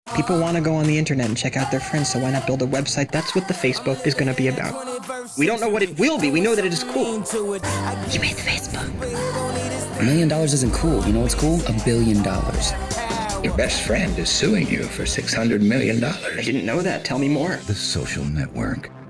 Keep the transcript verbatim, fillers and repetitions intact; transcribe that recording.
People want to go on the internet and check out their friends, so why not build a website? That's what the Facebook is going to be about. We don't know what it will be. We know that it is cool. You made Facebook. A million dollars isn't cool. You know what's cool? A billion dollars. Your best friend is suing you for six hundred million dollars. I didn't know that. Tell me more. The Social Network.